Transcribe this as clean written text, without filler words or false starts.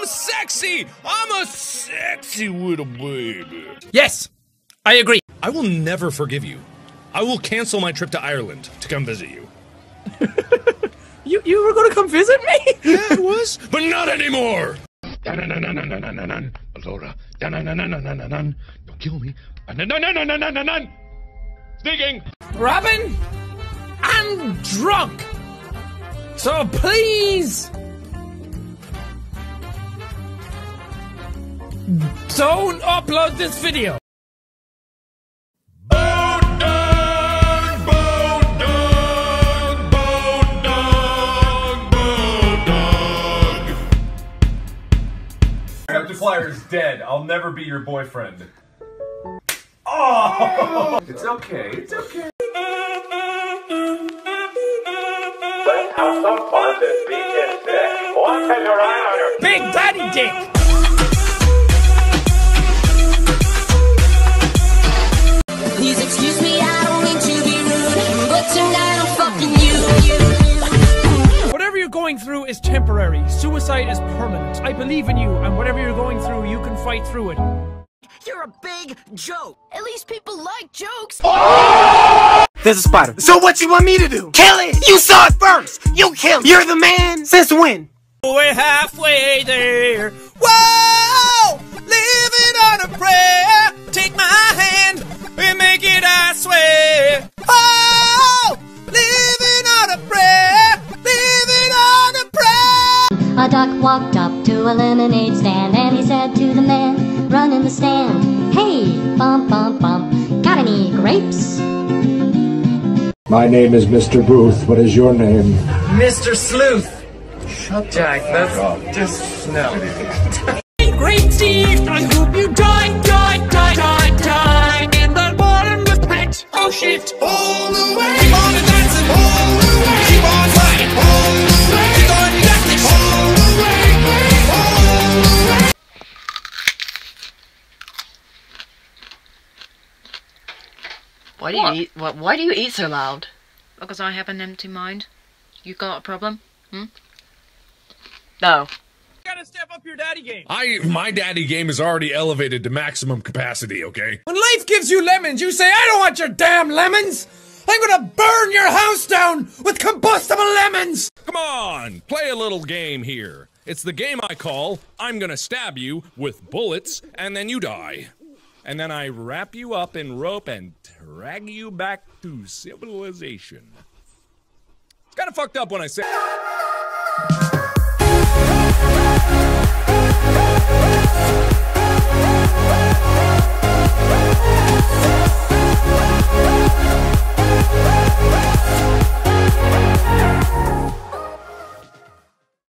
sexy! I'm a sexy little baby. Yes, I agree. I will never forgive you. I will cancel my trip to Ireland to come visit you. You were gonna come visit me? Yeah, I was, but not anymore. Don't kill me. Sneaking. Robin, I'm drunk. So please don't upload this video. Flyer's dead. I'll never be your boyfriend. Oh! It's okay. It's okay. Let's have some fun this weekend, Dick. What can your eye on your Big Daddy Dick. Please excuse me, I don't mean to be rude, but tonight I'm fucking you. Whatever you're going through is temporary. Suicide is permanent. I believe in you, and whatever you're going through, you can fight through it. You're a big joke. At least people like jokes. There's a spider. So what you want me to do? Kill it! You saw it first! You kill it! You're the man! Since when? We're halfway there. Whoa! Living on a prayer. Take my hand and make it, I swear. Oh! Living on a prayer. Living on a prayer. A duck walked up to a lemonade stand and he said to the man running the stand, "Hey, bump, bump, bump, got any grapes?" My name is Mr. Booth. What is your name? Mr. Sleuth. Shut Jack, that's up. just no. Great Steve, I hope you die in the bottomless pit. Oh shit, all the way. Keep on dancing, all the way. Keep on fighting, all the way. Keep on dancing, all the way, all the way. Why do you eat so loud? Because I have an empty mind. You got a problem? No. Gotta step up your daddy game. My daddy game is already elevated to maximum capacity, okay? When life gives you lemons, you say, "I don't want your damn lemons. I'm gonna burn your house down with combustible lemons." Come on, play a little game here. It's the game I call, I'm gonna stab you with bullets and then you die. And then I wrap you up in rope and drag you back to civilization. It's kinda fucked up when I say